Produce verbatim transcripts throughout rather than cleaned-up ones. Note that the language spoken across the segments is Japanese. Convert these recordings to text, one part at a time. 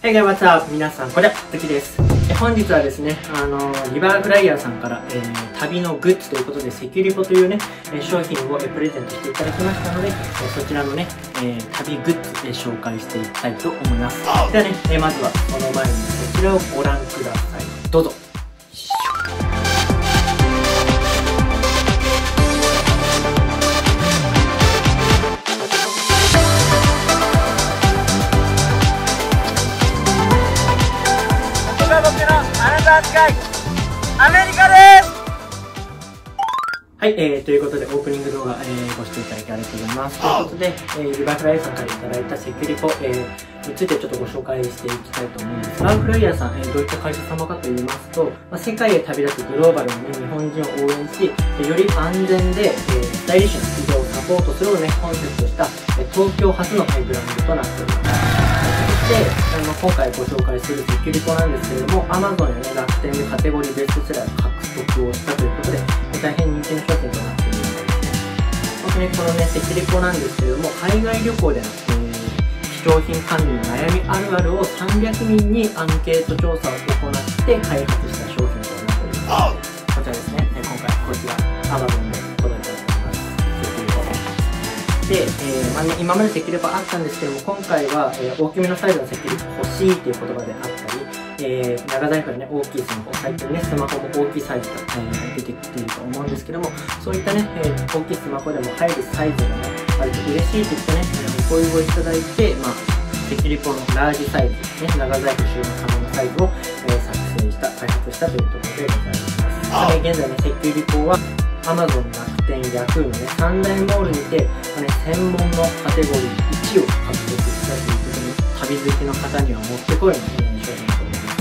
Hey guys, what's up? 皆さん、こんにちは、つきです。本日はですね、あの、リバーフライヤーさんから、えー、旅のグッズということで、セキュリポというね、商品をプレゼントしていただきましたので、そちらのね、えー、旅グッズで紹介していきたいと思います。ではね、えー、まずはその前にこちらをご覧ください。どうぞ。アメリカです。はい、えー、ということでオープニング動画、えー、ご視聴いただきありがとうございます。ということで、えー、リバーフライヤーさんからいただいたセキュリポ、えー、についてちょっとご紹介していきたいと思うんですが、リバーフライヤーさん、えー、どういった会社様かと言いますと、まあ、世界へ旅立つグローバルの、ね、日本人を応援し、より安全で、えー、スタイリッシュな移動をサポートするをね、コンセプトした、えー、東京初の、えー、ブランドとなっております。で、あの今回ご紹介するセキュリポなんですけれども、Amazon や、ね、楽天でカテゴリーベストセラー獲得をしたということで、大変人気の商品となっているみたいですね。本当にこのね、セキュリポなんですけれども、海外旅行での、えー、貴重品管理の悩みあるあるをさんびゃくにんにアンケート調査を行って開発した商品となっております。こちらですね、今回こちら Amazon で届いております。セキュリポで、えーまあね、今までセキュリポあったんですけども、今回は、えー、大きめのサイズのセキュリポ欲しいという言葉であったり、えー、長財布のね、大きいスマホ、最近ね、スマホも大きいサイズが、えー、出てきていると思うんですけども、そういったね、えー、大きいスマホでも入るサイズがね、あると嬉しいといったね、ご要望いただいて、まあ、セキュリポのラージサイズ、ね、長財布収納可能なサイズを、えー、作成した、開発したというところでございます。えー、現在ね、セキュリポは、Amazon、楽天、Yahoo のね、三大モールにて、まあね、専門のカテゴリーいちを獲得したということで、旅好きの方にはもってこいの、ね、商品だと思います。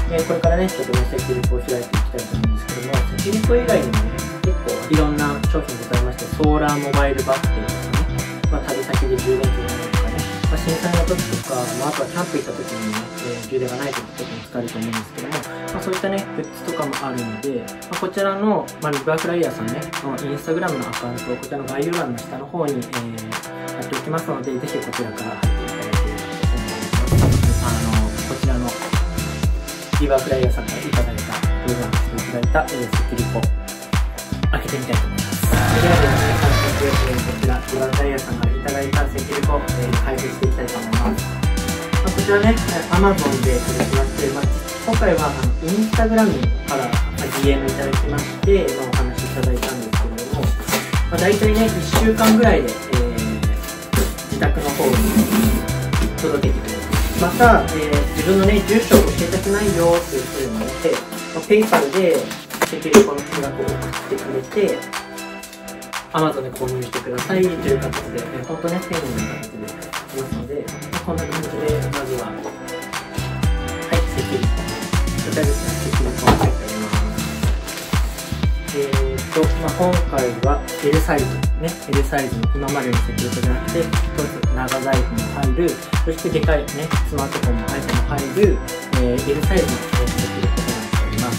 えー、これからね、ちょっとね、セキュリポを開いていきたいと思うんですけども、セキュリポ以外にもね、結構いろんな商品ございまして、ソーラーモバイルバッテリーとかね、まあ、旅先で充電器がないとかね、まあ、震災の時とか、まあ、あとはキャンプ行った時にね、えー、充電がない時とかに使えると思うんですけども、まあ、そういったね、グッズとかもあるので、まあ、こちらの、まあ、リバーフライヤーさんね、インスタグラムのアカウントをこちらの概要欄の下の方に、えー、貼っておきますので、ぜひこちらから入っていただければと思います。あの、こちらのリバーフライヤーさんからいただいた、プレゼントしていただいた、えー、セキュリポ、開けてみたいと思います。それではですね、早速、えー、こちら、リバーフライヤーさんからいただいたセキュリポ、えー、開封していきたいと思います。まあ、こちらね、Amazon でいただきまして、まあ、今回はあのインスタグラムから ディーエム いただきまして、まあ、お話しいただいたんですけれども、まあ、大体ね、いっしゅうかんぐらいで、えー、自宅の方に届けてくれる。また、えー、自分のね、住所を教えたくないよっていう人にもね、まあ、ペイパルでセキュリポの金額を送ってくれて、Amazon で購入してくださいという形で、えー、本当ね、丁寧な形で来ますので、まあ、こんな感じで、まずは、はい、セキュリポ。こちらですね、セキュリポが入っております。えーと、まあ、今回は L サイズ、ね、L サイズの今までのセキュリポじゃなくて、一つ長財布も入る、そしてでかいね、スマートフォンも iPhone も入る、えー、L サイズの、ね、セキュリポとなっております。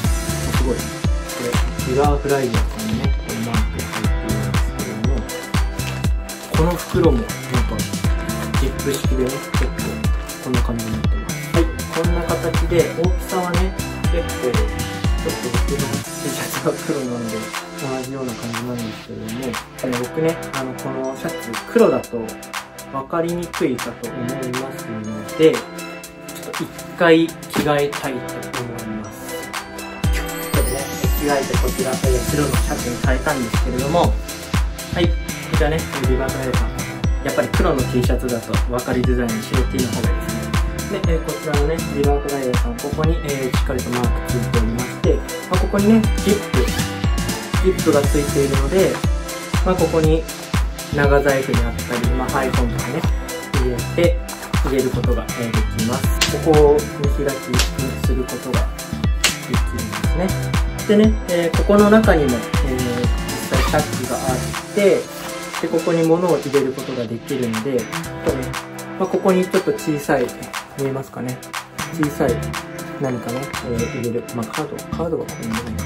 すごい。これ、リバーフライヤーさんにね、このマークが入っているんですけれども、この袋も、なんか、ジップ式でね、結構、こんな感じになってます。はい、こんな形で、大きさはね、結構、ちょっと僕の T シャツが黒なので、同じような感じなんですけれども、えー、僕ね、あの、このシャツ、黒だと分かりにくいかと思いますので、ちょっと一回着替えたいと思います。ちょっとね、着替えてこちら、えー、白のシャツに変えたんですけれども、はい、こちらね、リバーフライヤーさん。やっぱり黒の T シャツだと分かりづらいので白 T の方がいいですね。で、えー、こちらのね、リバーフライヤーさん、ここに、えー、しっかりとマークついておりまして、まあ、ここにね、ジップ、ジップがついているので、まあ、ここに長財布にあったり、まあ、iPhone とかね、入れて、入れることが、えー、できます。ここを見開きにすることができるんですね。でね、えー、ここの中にも、えー、実際チャックがあって、で、ここに物を入れることができるので、これ、まあ、ここにちょっと小さい、見えますかね。小さい何かね、えー、入れる。まあ、カード、カードはここに入れない。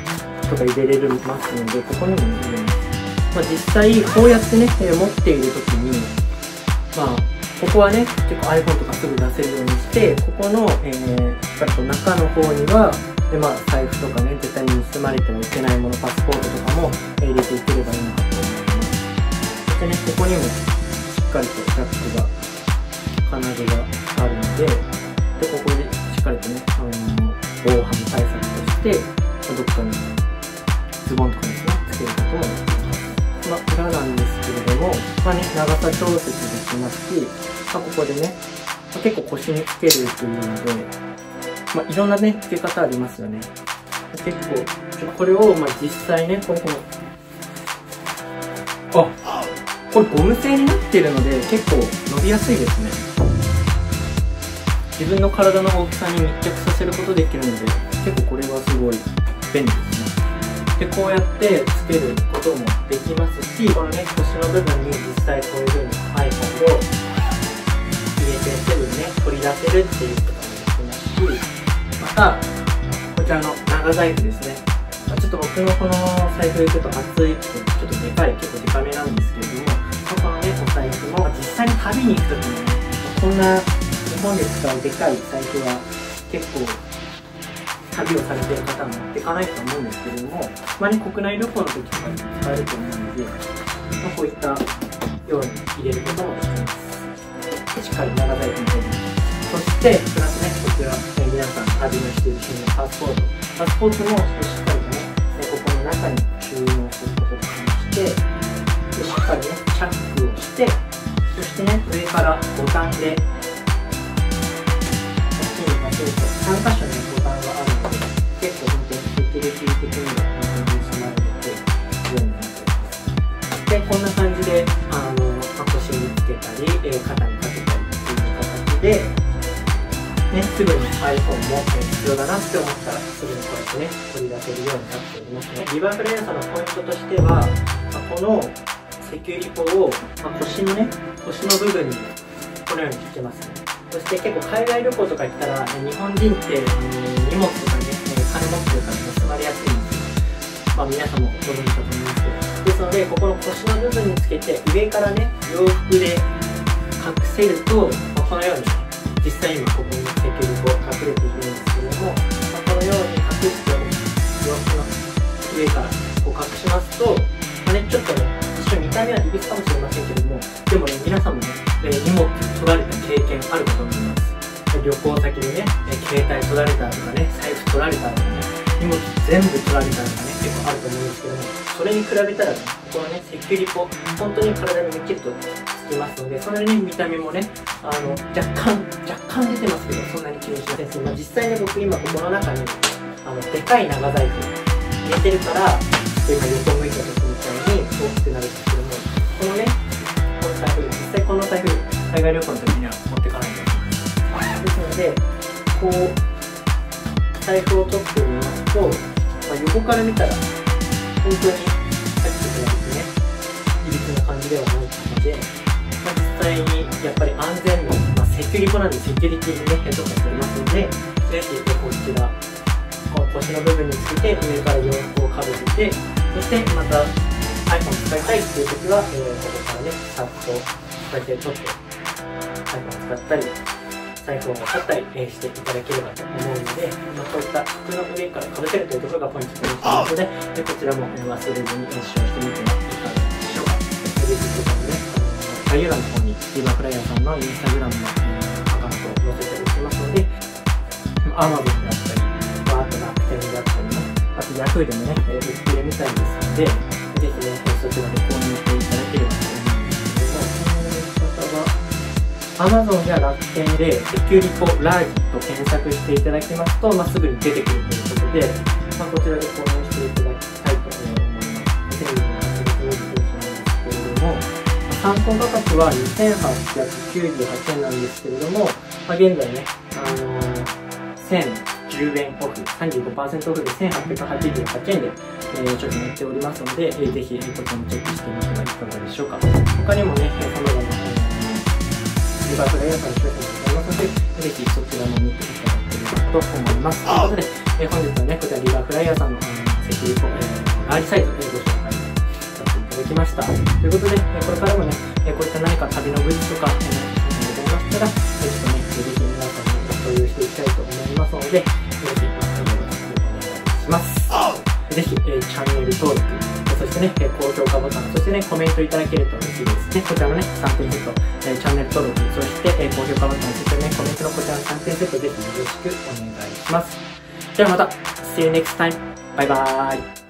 とか入れれますので、ここにも入れます。まあ、実際、こうやってね、えー、持っているときに、まあ、 ここはね、結構 iPhone とかすぐ出せるようにして、ここの、えー、中の方には、でまあ、財布とかね、絶対に盗まれてはいけないもの、パスポートとかも入れていければいいのかと思います。そしてね、ここにもしっかりとジャックが、金具があるので、でここでしっかりとね、あの防犯対策として、どっかにズボンとかですね、つけることもできます。まあ、裏なんですけれども、まあね、長さ調節できますし、まあ、ここでね、まあ、結構腰につけるというので、まあ、いろんなね、付け方ありますよね。結構、これを、まあ、実際ね、ここの、あ、これゴム製になっているので、結構伸びやすいですね。自分の体の大きさに密着させることできるので、結構これはすごい便利ですね。で、こうやってつけることもできますし、このね、腰の部分に実際こういう風に iPhone を入れてすぐにね、取り出せるっていうこともできますし、また、こちらの長財布ですね。ちょっと僕のこの財布ちょっと厚い、ちょっとでかい、結構でかめなんですけれども、このね、お財布も実際に旅に行くときにね、こんな日本で使うでかい財布は結構旅をされている方は持っていかないと思うんですけれども、まあね、国内旅行の時とかに使えると思うので、まあ、こういったように入れることもできます。しっかり長財布に取ります。そして、プラスね、こちら、え皆さん旅のしている品のパスポート。パスポートもしっかりとね、ここの中に収納することができて、でしっかりね、チャックをして、そしてね、上からボタンで、こっちにかけるとさんかしょね、ボタンがあるので、結構本当にセキュリティ的には本当に備えているようになっています。で、こんな感じで、あの、まあ、腰につけたり、えー、肩にかけたりっていう形で、ね、すぐに iPhone も必要だなって思ったらすぐにこうやってね、取り出せるようになっておりますね。リバーフレーサーのポイントとしては、このセキュリポを、まあ、腰のね、腰の部分にこのようにつけますね。そして結構海外旅行とか行ったら、日本人ってあの荷物とかね、金持ってるから盗まれやすいんですよ。まあ皆さんもご存知だと思いますけど。ですので、ここの腰の部分につけて、上からね、洋服で隠せると、まあ、このようにね、実際今ここにセキュリポ隠れているんですけれども、まあ、このように隠して洋服の上からこう隠しますと、まあね、ちょっとね、一瞬見た目はいびつかもしれませんけれども、でもね、皆さんもね、えー、荷物取られた経験あるかと思います。旅行先でね、えー、携帯取られたとかね、財布取られたとかね、荷物全部取られたとかね、結構あると思うんですけども、それに比べたらね、このね、セキュリポ、本当に体にみっちりとつきますので、それに見た目もね、あの、若干、若干出てますけど、そんなに気にしませんし、まあ、実際ね、僕今ここの中に、あの、でかい長財布入れてるから、今横向いた時みたいに大きくなるんですけども、このね、この財布、実際この財布、海外旅行の時には持ってかないと思います。ですので、こう、財布を取ってみますと、まあ、横から見たら、本当にさっきと比べてね、いびつな感じではないので、まあ、実際にやっぱり安全面、まあ、セキュリポなんでセキュリティにね、ヘッドホンしておりますので、ぜひこちら、この腰の部分につけて、上から洋服をかぶせて、そしてまた iPhone 使いたいっていう時は、えー、ここからね、さっとこうやって取って iPhone 使ったり、財布を買ったり、えー、していただければと思うので、まあ、こういった服の上からかぶせるというところがポイントとなりますので、でこちらも忘れずに使用してみてはいかがでしょうか。ぜひこちらもね、概要欄の方にリバーフライヤーさんのインスタグラムの、えー、アカウントを載せておきますので、Amazon であったり、まあ、あと楽天であったりね、あと Yahoo でもね、売ってるみたいですので、ぜひね、そちらで購入していただければと思うんですけども、この方は、Amazon や楽天でセキュリポラージと検索していただきますと、まあ、すぐに出てくるということで、まあ、こちらで購入していただきたいと思います。にせんにじゅうななねんはちがつにじゅういちなんですけれども、参考価格はにせんはっぴゃくきゅうじゅうはちえんなんですけれども、まあ、現在ね、あのー、せんじゅうえんオフ、さんじゅうごパーセント オフでせんはっぴゃくはちじゅうはちえんで、えー、商品売っておりますので、えー、ぜひこちらもチェックしてみてはいかがでしょうか。他にもね、様々なリバーフライヤーさんの商品もございますので、ぜひそちらも見ていただければと思います。ということで、えー、本日はね、こちらリバーフライヤーさんのセキュリポ、えー、ラージサイズをご紹介させていただきました。ということで、えー、これからもね、えー、こういった何か旅のグッズとか、えー、 ましたら、ぜひとね、ぜひ皆さんに共有していきたいと思いますので、ぜひ、よろしくお願いします。ぜひ、えー、チャンネル登録、そしてね、高評価ボタン、そしてね、コメントいただけると嬉しいですね。こちらのね、さんてんセット、えー、チャンネル登録、そして、えー、高評価ボタン、そしてね、コメントのこちらのさんてんセット、ぜひよろしくお願いします。ではまた、See you next time. バイバーイ。